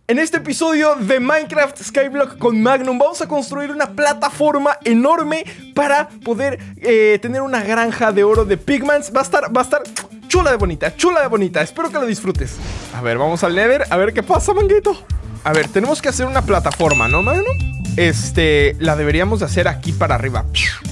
En este episodio de Minecraft Skyblock con Magnum vamos a construir una plataforma enorme para poder tener una granja de oro de pigmans. Va a estar chula de bonita, chula de bonita. Espero que lo disfrutes. A ver, vamos al Nether, a ver qué pasa, manguito. A ver, tenemos que hacer una plataforma, ¿no, Magnum? La deberíamos de hacer aquí para arriba.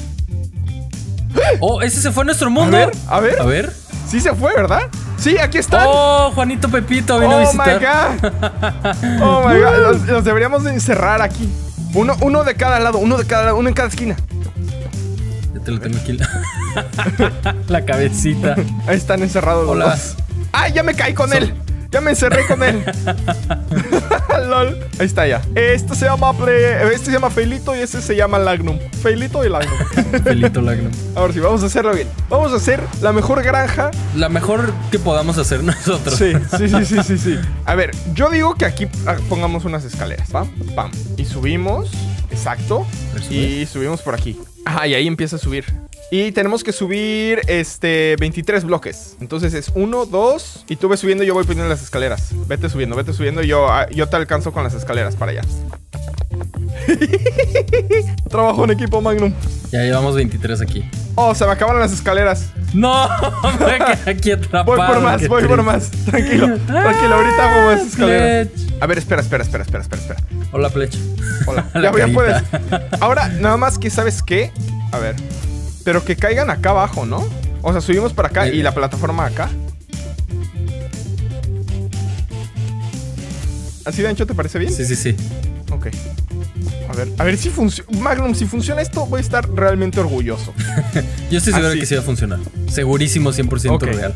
Oh, ese se fue a nuestro mundo. A ver. Sí se fue, ¿verdad? Sí, aquí están. Oh, Juanito Pepito vino a visitar. Oh my god. Los deberíamos de encerrar aquí. Uno de cada lado, uno en cada esquina. Ya te lo tengo aquí. La cabecita. Ahí están encerrados los dos. ¡Ah, ya me caí con él! Ya me encerré con él. LOL. Ahí está ya. Este se llama Feilito y este se llama Lagnum. Feilito y Lagnum. Feilito Lagnum. Ahora sí, vamos a hacerlo bien. Vamos a hacer la mejor granja. La mejor que podamos hacer nosotros. Sí. A ver, yo digo que aquí pongamos unas escaleras. Pam, pam. Y subimos. Exacto. Y subimos por aquí. Ajá, y ahí empieza a subir. Y tenemos que subir 23 bloques. Entonces es 1, 2. Y tú ves subiendo y yo voy poniendo las escaleras. Vete subiendo y yo te alcanzo con las escaleras para allá. Trabajo en equipo, Magnum. Ya llevamos 23 aquí. Oh, se me acabaron las escaleras. No, me quedé aquí atrapado. Voy por más. Tranquilo, ahorita hago más escaleras. A ver, espera. Hola, Plech. Hola. Ya puedes. Ahora, nada más que, ¿sabes qué? A ver. Pero que caigan acá abajo, ¿no? O sea, subimos para acá y la plataforma acá. ¿Así de ancho te parece bien? Sí. Ok. A ver si funciona. Magnum, si funciona esto, voy a estar realmente orgulloso. Yo estoy seguro que sí va a funcionar. Segurísimo, 100% real.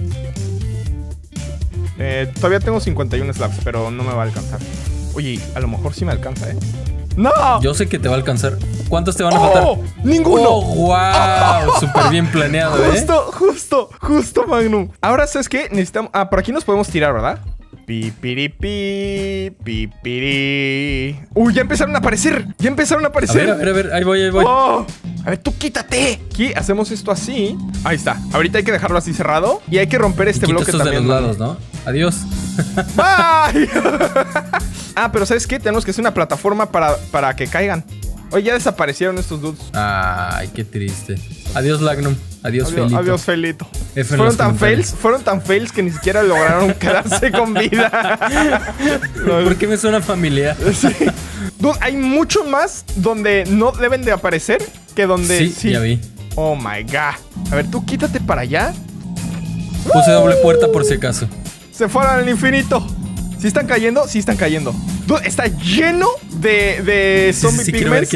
Todavía tengo 51 slabs, pero no me va a alcanzar. Oye, a lo mejor sí me alcanza, ¿eh? ¡No! Yo sé que te va a alcanzar. ¿Cuántos te van a faltar? ¡Ninguno! ¡Oh, wow! Súper bien planeado, Justo, Magnum. Ahora, ¿sabes qué? Necesitamos... Ah, por aquí nos podemos tirar, ¿verdad? Pipiripi. Uy, ya empezaron a aparecer. A ver, ahí voy. Oh, a ver, tú quítate. Aquí hacemos esto así. Ahí está. Ahorita hay que dejarlo así cerrado. Y hay que romper este bloque también. De los lados, ¿no? Adiós. Bye. Pero ¿sabes qué? Tenemos que hacer una plataforma para que caigan. Oye, ya desaparecieron estos dudes. Ay, qué triste. Adiós, Lagnum. Adiós, Feilito. Adiós, Feilito. Fueron tan fails que ni siquiera lograron quedarse con vida. ¿Por qué me suena familiar? Sí. Dude, hay mucho más donde no deben de aparecer que donde sí. Ya vi. Oh my god. A ver, tú quítate para allá. Puse doble puerta por si acaso. Se fueron al infinito. ¿Sí están cayendo? Sí están cayendo. Dude, está lleno de zombie pigments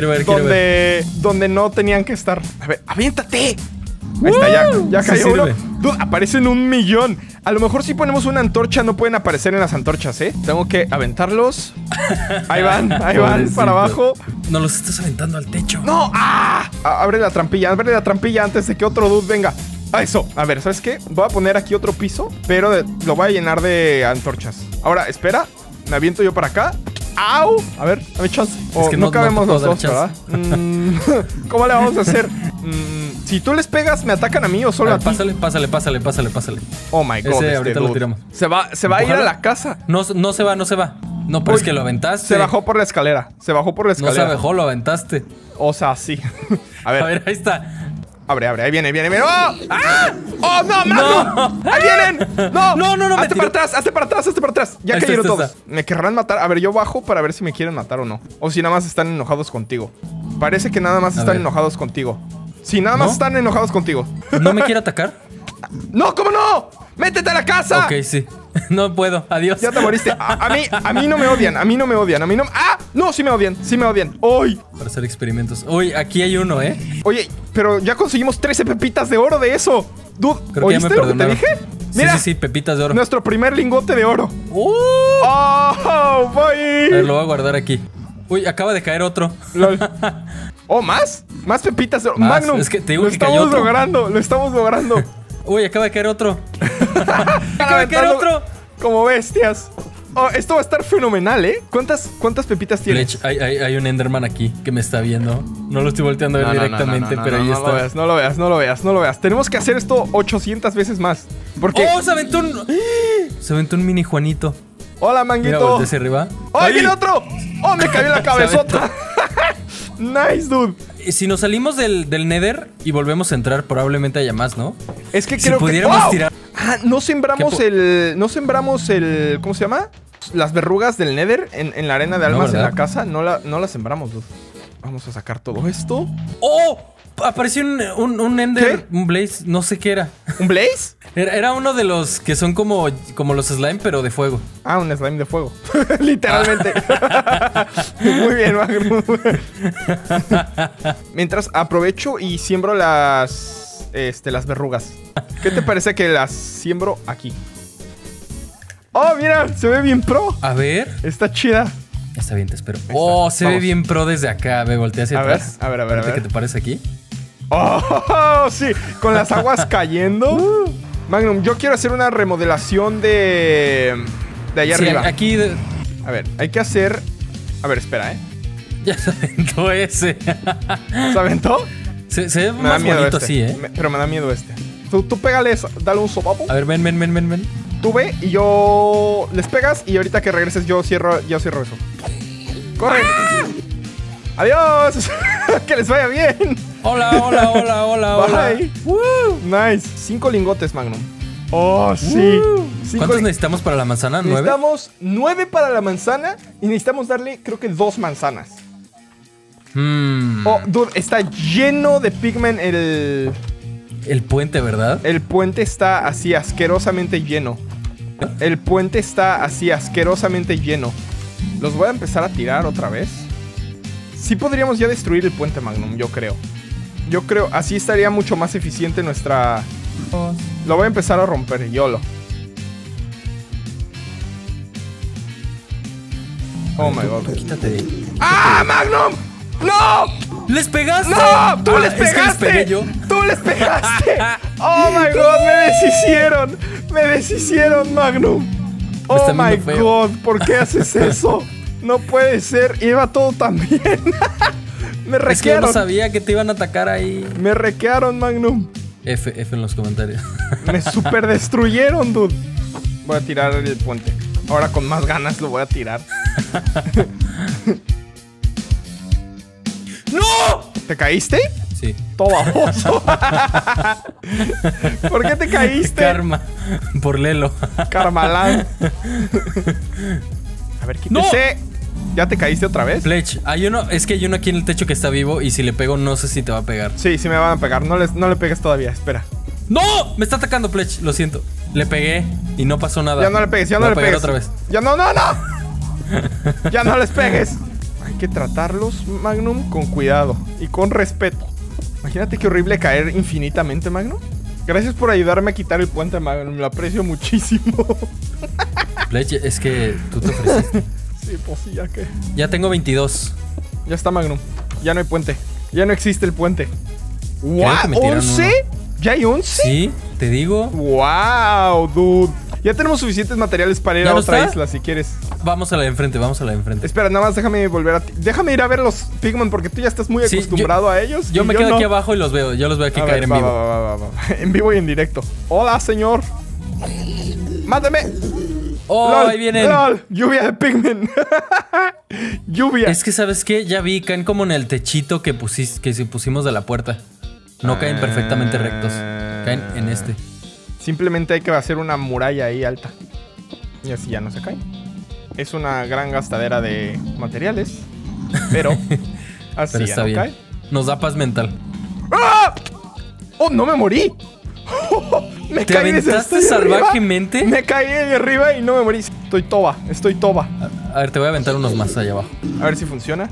donde no tenían que estar. A ver, aviéntate. Ahí está, ya cayó uno. Dude, aparecen 1,000,000. A lo mejor si ponemos una antorcha no pueden aparecer en las antorchas, ¿eh? Tengo que aventarlos. Ahí van para abajo. No los estás aventando al techo. ¡No! ¡Ah! Abre la trampilla antes de que otro dude venga. Eso. A ver, ¿sabes qué? Voy a poner aquí otro piso, pero lo voy a llenar de antorchas. Ahora, espera. Me aviento yo para acá. ¡Au! A ver, dame chance. Es que no cabemos los dos, ¿verdad? ¿Cómo le vamos a hacer? Si tú les pegas, ¿me atacan a mí o solo a ti? Pásale. Oh my god. Ahorita lo tiramos. Se va a ir a la casa. No se va. No, pero es que lo aventaste. Se bajó por la escalera. No se bajó, lo aventaste. O sea, sí. A ver, ahí está. Abre, ahí viene. ¡Oh! ¡Ah! ¡Oh, no, Magnum! ¡No! ¡Ahí vienen! ¡No! Hazte para atrás. Ya cayeron todos. Me querrán matar. A ver, yo bajo para ver si me quieren matar o no. O si nada más están enojados contigo. Parece que nada más están enojados contigo. Sí, nada más están enojados contigo. ¿No me quiere atacar? ¡No, cómo no! ¡Métete a la casa! Ok, sí. No puedo, adiós. Ya te moriste. A mí no me odian. ¡Ah! No, sí me odian. ¡Uy! Para hacer experimentos. Uy, aquí hay uno, ¿eh? Oye, pero ya conseguimos 13 pepitas de oro de eso. Dude, ¿oíste lo que te dije? Mira, sí, pepitas de oro. Nuestro primer lingote de oro. ¡Oh, voy! A ver, lo voy a guardar aquí. Uy, acaba de caer otro. LOL. ¿Oh, más? Más pepitas de oro. Magnum, es que te digo que cayó otro. Lo estamos logrando. Uy, acaba de caer otro. Acaba de caer otro. Como bestias. Oh, esto va a estar fenomenal, ¿eh? ¿Cuántas pepitas tienes? Hay un Enderman aquí que me está viendo. No lo estoy volteando a ver directamente, pero ahí está. No lo veas. Tenemos que hacer esto 800 veces más. Porque... ¡Oh! Se aventó un mini Juanito. Hola, Manguito. Mira, voltea hacia arriba. ¡Oh, ahí viene otro! ¡Oh, me cayó en la cabezota! Nice, dude. Si nos salimos del Nether y volvemos a entrar, probablemente haya más, ¿no? Es que Si creo pudiéramos que... tirar... Ah, no sembramos el... No sembramos el... ¿Cómo se llama? Las verrugas del Nether en la arena de almas en la casa. No la sembramos, dude. Vamos a sacar todo esto. ¡Oh! Apareció un Ender, ¿Qué? un Blaze, no sé qué era. ¿Un Blaze? Era uno de los que son como los slime, pero de fuego. Ah, un slime de fuego. Literalmente. Muy bien, Magnum. Mientras aprovecho y siembro las verrugas. ¿Qué te parece que las siembro aquí? Oh, mira, se ve bien pro. A ver. Está chida. Está bien, te espero. Oh, se ve bien pro desde acá. Ve, voltea hacia atrás. A ver. ¿Qué te parece aquí? Oh, sí, con las aguas cayendo. Magnum, yo quiero hacer una remodelación de allá arriba. Aquí... A ver, hay que hacer... A ver, espera, Ya se aventó ese. ¿Se aventó? Se ve más bonito así, Pero me da miedo este. Tú pégale, dale un sopapo. A ver, ven. Tú ve y yo... Les pegas y ahorita que regreses yo cierro eso. ¡Corre! ¡Adiós! ¡Que les vaya bien! Hola. Bye. Nice. 5 lingotes, Magnum. Oh, sí. ¿Cuántos necesitamos para la manzana? ¿9? Necesitamos 9 para la manzana y necesitamos darle, creo que 2 manzanas. Oh, dude, está lleno de pigmen el puente, ¿verdad? El puente está así asquerosamente lleno. Los voy a empezar a tirar otra vez. Sí podríamos ya destruir el puente, Magnum, yo creo. Así estaría mucho más eficiente nuestra... Lo voy a empezar a romper, YOLO. Oh my god. Quítate de ahí. ¡Ah, Magnum! ¡No! ¿Les pegaste? ¡No! ¡Tú les pegaste! Es que les pegué yo. ¡Tú les pegaste! ¡Oh my god! ¡Me deshicieron, Magnum! ¡Oh my god! ¿Por qué haces eso? No puede ser. Iba todo tan bien. Me requearon. Es que yo no sabía que te iban a atacar ahí. Me requearon, Magnum. F en los comentarios. Me super destruyeron, dude. Voy a tirar el puente. Ahora con más ganas lo voy a tirar. ¡No! ¿Te caíste? Sí. Todo baboso. ¿Por qué te caíste? Karma. Por Lelo. Karmalán. A ver, quítese. ¡No! ¿Ya te caíste otra vez? Fletch, hay uno aquí en el techo que está vivo y si le pego no sé si te va a pegar. Sí me van a pegar. No le pegues todavía, espera. ¡No! Me está atacando Fletch, lo siento. Le pegué y no pasó nada. Ya no le pegues, ya no le pegues. Otra vez. Ya no. Ya no les pegues. Hay que tratarlos, Magnum, con cuidado y con respeto. Imagínate qué horrible caer infinitamente, Magnum. Gracias por ayudarme a quitar el puente, Magnum. Lo aprecio muchísimo. Fletch, es que tú te ofreciste. Sí, pues sí, ya que... Ya tengo 22. Ya está, Magnum. Ya no hay puente. Ya no existe el puente. ¿What? ¿11? ¿Ya hay 11? Sí, te digo. Wow, dude. Ya tenemos suficientes materiales para ir a otra isla, si quieres. Vamos a la de enfrente, Espera, nada más déjame volver a... Déjame ir a ver los pigmen porque tú ya estás muy acostumbrado a ellos. Yo me quedo aquí abajo y los veo. Yo los veo aquí caer en vivo. Va. En vivo y en directo. Hola, señor. ¡Mátame! ¡Oh, ¡Lol! ahí vienen! ¡Lol! ¡Lluvia de pigmen! ¡Lluvia! Es que, ¿sabes qué? Ya vi, caen como en el techito que pusimos de la puerta. No caen perfectamente rectos. Caen en este. Simplemente hay que hacer una muralla ahí alta. Y así ya no se caen. Es una gran gastadera de materiales. Pero así pero ya está no bien. cae. Nos da paz mental. ¡Ah! ¡Oh, no me morí! Me ¿Te caí aventaste salvajemente? Me caí de arriba y no me morí. Estoy toba. A ver, te voy a aventar unos más allá abajo. A ver si funciona.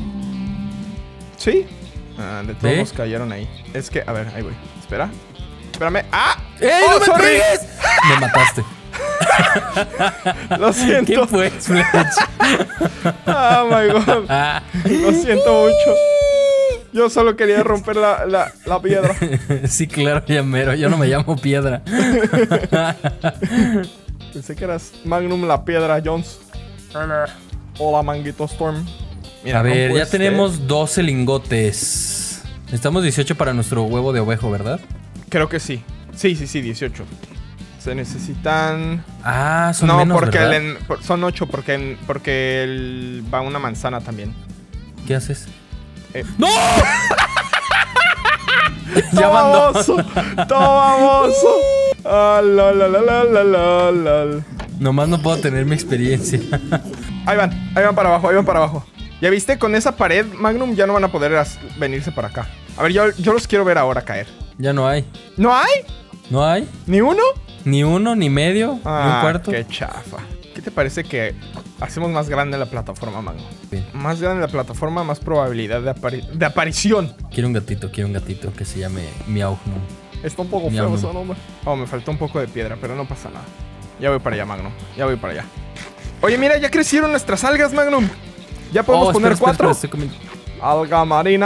¿Sí? De todos nos cayeron ahí. Es que, a ver, ahí voy. Espera. Espérame. ¡Ah! ¡Ey, no me pegues! Me mataste. Lo siento. ¿Quién fue, Fletch? Oh my god. Lo siento mucho. Yo solo quería romper la piedra. Sí, claro, llamero. Yo no me llamo Piedra. Pensé que eras Magnum la Piedra Jones. Hola, Manguito Storm. Mira, a ver, ya tenemos 12 lingotes. Necesitamos 18 para nuestro huevo de ovejo, ¿verdad? Creo que sí. Sí, 18. Se necesitan... Ah, son no, menos, porque ¿verdad? son 8 porque va una manzana también. ¿Qué haces? ¡No! Ya van dos. ¡Toma, mozo! Ah, lol. Nomás no puedo tener mi experiencia. Ahí van para abajo. ¿Ya viste? Con esa pared, Magnum, ya no van a poder venirse para acá. A ver, yo los quiero ver ahora caer. Ya no hay. ¿No hay? ¿No hay? ¿Ni uno? Ni uno, ni medio, ni un cuarto. Qué chafa. ¿Qué te parece que hacemos más grande la plataforma, Magnum? Bien. Más grande la plataforma, más probabilidad de aparición. Quiero un gatito que se llame Miaugnum. Está un poco feo ese nombre. Oh, me faltó un poco de piedra, pero no pasa nada. Ya voy para allá, Magnum. Ya voy para allá. Oye, mira, ya crecieron nuestras algas, Magnum. Ya podemos poner 4. Alga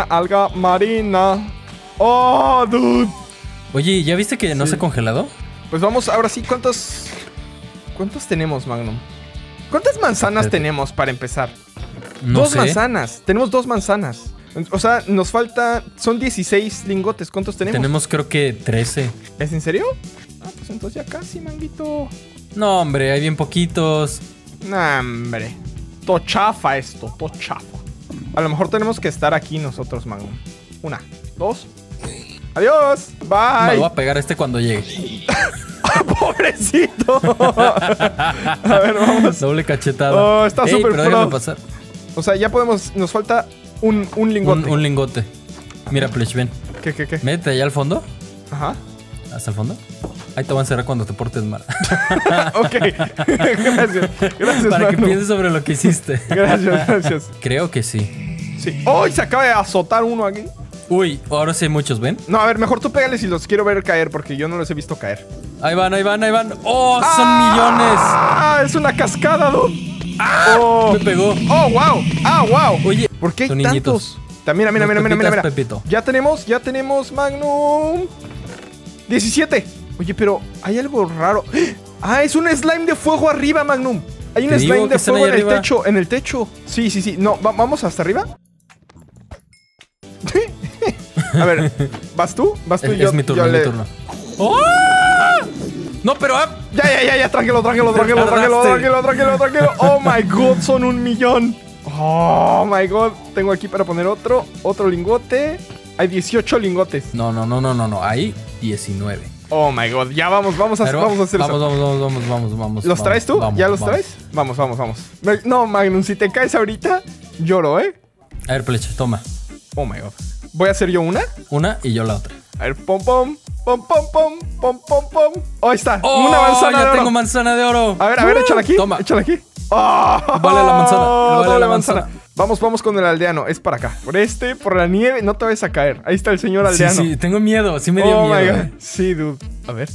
marina. Oh, dude. Oye, ¿ya viste que no se ha congelado? Pues vamos, ahora sí, ¿cuántos tenemos, Magnum? ¿Cuántas manzanas tenemos para empezar? No sé. Manzanas. Tenemos 2 manzanas. O sea, nos falta... Son 16 lingotes. ¿Cuántos tenemos? Tenemos creo que 13. ¿Es en serio? Ah, pues entonces ya casi, manguito. No, hombre, hay bien poquitos. Nah, hombre. Tochafa esto, tochafa. A lo mejor tenemos que estar aquí nosotros, Magnum. 1, 2. Adiós. Bye. Me voy a pegar a este cuando llegue. ¡Pobrecito! A ver, vamos. Doble cachetada. Oh, está súper pero déjame pasar. O sea, ya podemos... Nos falta un lingote. Un lingote. Mira, Plech, ven. ¿Qué? Métete allá al fondo. Ajá. ¿Hasta el fondo? Ahí te voy a encerrar cuando te portes mal. Ok. Gracias. Para que Manu. pienses sobre lo que hiciste. Gracias. Creo que sí. Sí. ¡Oh! Se acaba de azotar uno aquí. Uy, ahora sí hay muchos, ¿ven? No, a ver, mejor tú pégales y los quiero ver caer porque yo no los he visto caer. Ahí van. ¡Oh, son millones! ¡Ah! Es una cascada, dude. Me pegó. ¡Oh, wow! ¡Ah, wow! Oye, ¿por qué hay son tantos? niñitos. Mira. Pepito. Ya tenemos, Magnum. 17. Oye, pero hay algo raro. Ah, es un slime de fuego arriba, Magnum. Hay un slime de fuego en el techo. Sí. No, vamos hasta arriba. A ver, ¿vas tú? Es mi turno, ¡Oh! No, pero... Ya, tranquilo. Oh my god, son 1,000,000. Oh my god, tengo aquí para poner otro lingote. Hay 18 lingotes. No, hay 19. Oh my god, ya vamos a hacer eso. Vamos. ¿Los traes tú? ¿Ya los traes? Vamos. No, Magnum, si te caes ahorita, lloro, ¿eh? A ver, Plech, toma. Oh my god. ¿Voy a hacer yo una? Una y yo la otra. A ver, pom. Oh, ahí está. Oh, una manzana de oro. tengo manzana de oro. A ver, échala aquí. Toma. Échala aquí. Oh, vale la manzana. Vamos con el aldeano. Es para acá. Por la nieve. No te vayas a caer. Ahí está el señor aldeano. Sí, tengo miedo. Sí me dio miedo. My God. Sí, dude. A ver.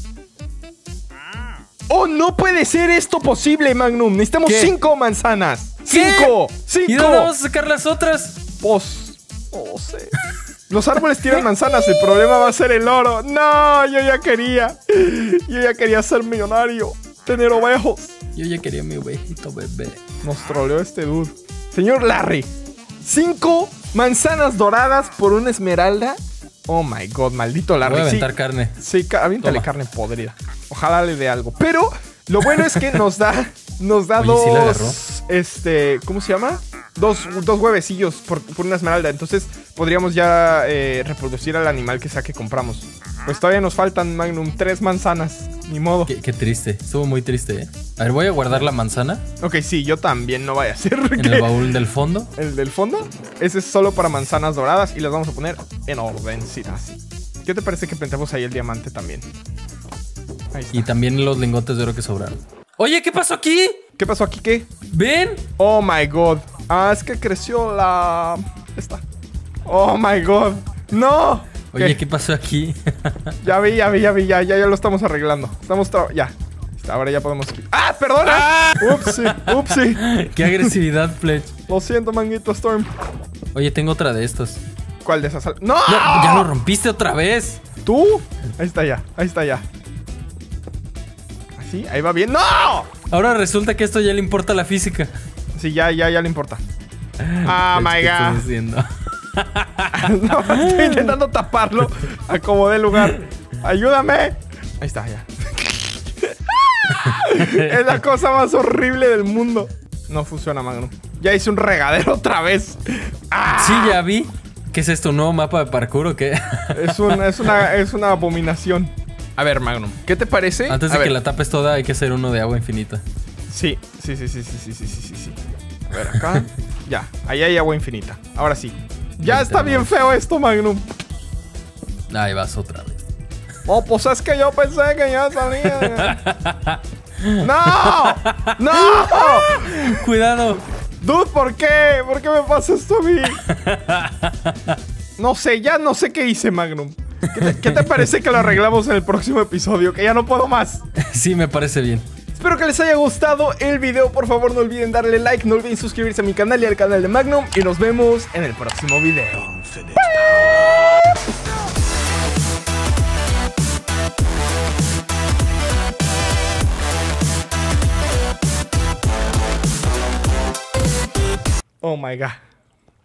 ¡Oh, no puede ser esto posible, Magnum! Necesitamos 5 manzanas. ¡5! ¿Y dónde vamos a sacar las otras? Pues... no sé. Los árboles tiran manzanas. El problema va a ser el oro. ¡No! Yo ya quería ser millonario. Tener ovejos. Yo ya quería mi ovejito, bebé. Nos troleó este dude. Señor Larry. 5 manzanas doradas por una esmeralda. Oh my god, maldito Larry. Voy a aventar carne. Sí, aviéntale carne podrida. Ojalá le dé algo. Pero lo bueno es que nos da Oye, dos... ¿cómo se llama? Dos huevecillos por una esmeralda. Entonces podríamos ya reproducir al animal que sea que compramos. Pues todavía nos faltan, Magnum, 3 manzanas. Ni modo. Qué triste. Estuvo muy triste, ¿eh? A ver, voy a guardar la manzana. Ok, sí, yo también. No vaya a ser. En el baúl del fondo. ¿El del fondo? Ese es solo para manzanas doradas y las vamos a poner en orden, sí, así. ¿Qué te parece que plantemos ahí el diamante también? Ahí está. Y también los lingotes de oro que sobraron. Oye, ¿qué pasó aquí? ¿Qué pasó aquí? ¿Qué? ¿Ven? Oh my god. Ah, es que creció la... Esta. Oh my god. ¡No! Oye, ¿qué pasó aquí? Ya lo estamos arreglando. Ya. Ahora ya podemos... ¡Ah, perdona! ¡Ah! Upsi. Qué agresividad, Plech. Lo siento, Manguito Storm. Oye, tengo otra de estos. ¿Cuál de esas? ¡No! Ya lo rompiste otra vez. ¿Tú? Ahí está ya. ¿Así? Ahí va bien. ¡No! Ahora resulta que esto ya le importa la física. Sí, ya le importa. Ah, my God. ¿Qué estás haciendo? No, estoy intentando taparlo. Acomodé el lugar. ¡Ayúdame! Ahí está, ya. Es la cosa más horrible del mundo. No funciona, Magnum. Ya hice un regadero otra vez. ¡Ah! Sí, ya vi. ¿Qué es esto? ¿Un nuevo mapa de parkour o qué? Es una abominación. A ver, Magnum, ¿qué te parece? Antes de que la tapes toda, hay que hacer uno de agua infinita. Sí. A ver, acá. Ya, ahí hay agua infinita. Ahora sí. Ya está bien feo esto, Magnum. Ahí vas otra vez. Oh, pues es que yo pensé que ya salía. ¡No! ¡No! ¡Cuidado! Dude, ¿por qué? ¿Por qué me pasa esto a mí? No sé, ya no sé qué hice, Magnum. ¿Qué te parece que lo arreglamos en el próximo episodio? Que ya no puedo más. Sí, me parece bien. Espero que les haya gustado el video. Por favor, no olviden darle like, no olviden suscribirse a mi canal y al canal de Magnum. Y nos vemos en el próximo video. Oh my God.